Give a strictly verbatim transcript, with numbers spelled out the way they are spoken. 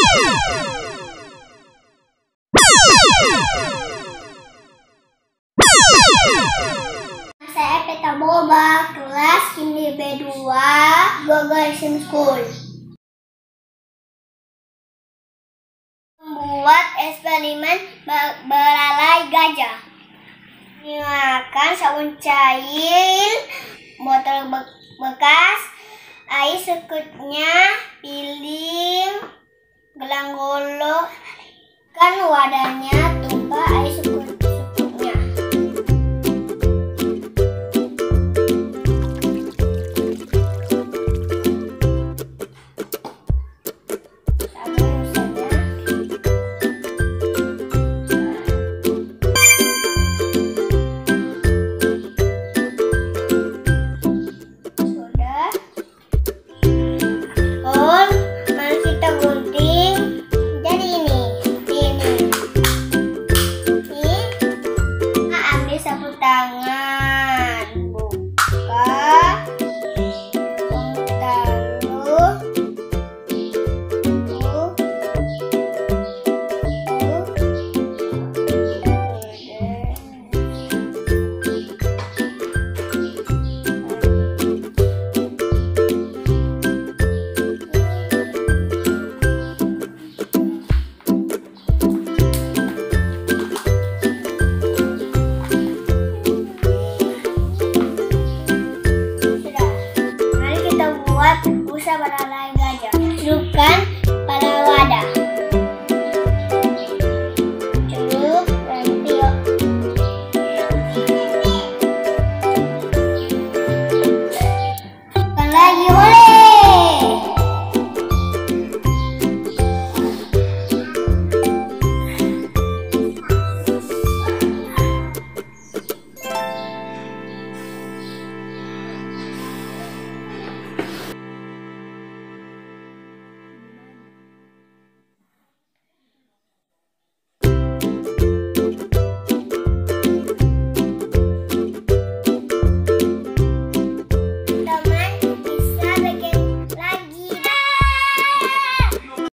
Saya Peta Boba, kelas Kindi B dua, Google Sim School. Membuat eksperimen belalai gajah. Gunakan sabun cair, botol bekas, air secukupnya, piling, gelang golok, kan wadahnya, tumpah air secukupnya.